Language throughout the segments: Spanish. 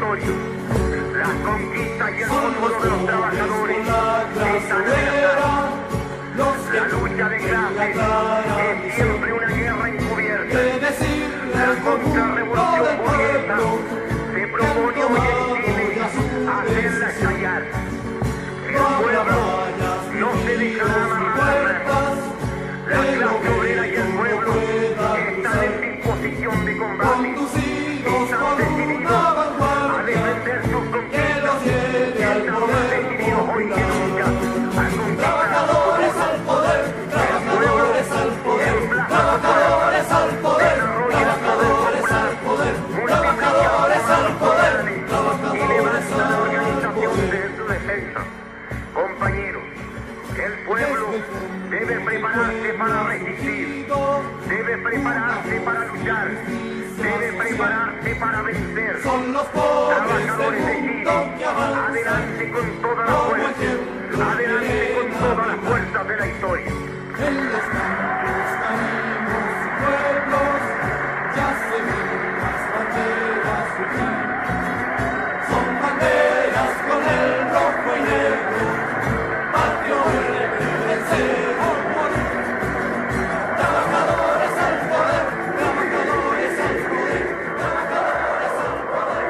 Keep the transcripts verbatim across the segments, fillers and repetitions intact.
territorio. Las conquistas y el fútbol de los trabajadores están amenazados. La lucha de clases es siempre una guerra encubierta. La contrarrevolución burguesa se propone hoy en Chile hacerla estallar. El pueblo no se dejará amarrar. La clase obrera y el pueblo están en disposición de combate. Están decididos a defender sus conquistas. Están más decididos hoy que nunca a conquistar. Trabajadores al poder, trabajadores al poder, trabajadores al poder, trabajadores al poder, trabajadores al poder, y levanta la organización de su defensa. Compañeros, el pueblo debe prepararse para resistir, debe prepararse para luchar, debe prepararse para vencer. son los pobres Trabajadores de del Chile, mundo que avanzan. adelante con toda la fuerza, adelante con todas las fuerzas de la historia. En los campos, caminos y pueblos ya se ven las banderas surgir. Son banderas con el rojo y negro, patrio libre, vencer o morir. Trabajadores al poder, trabajadores al poder, trabajadores al poder.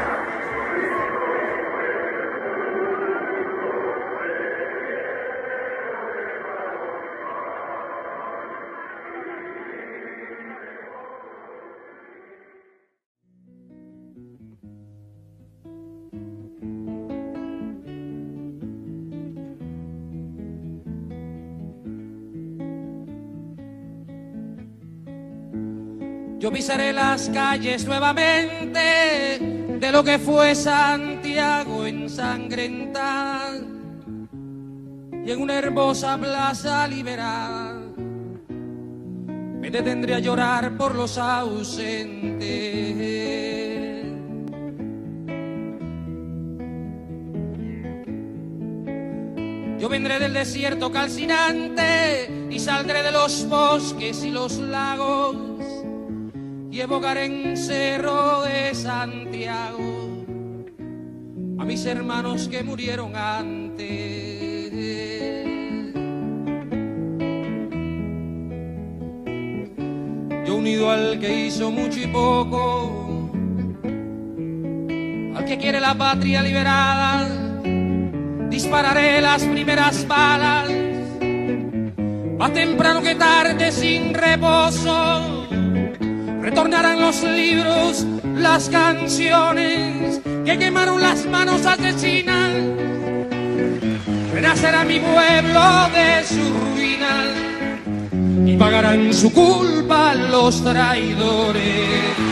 Yo pisaré las calles nuevamente de lo que fue Santiago ensangrentada y en una hermosa plaza liberal me detendré a llorar por los ausentes. Yo vendré del desierto calcinante y saldré de los bosques y los lagos y evocaré en Cerro de Santiago a mis hermanos que murieron antes. Yo unido al que hizo mucho y poco, al que quiere la patria liberada, dispararé las primeras balas, más temprano que tarde sin reposo. Retornarán los libros, las canciones que quemaron las manos asesinas. Renacerá mi pueblo de su ruina y pagarán su culpa los traidores.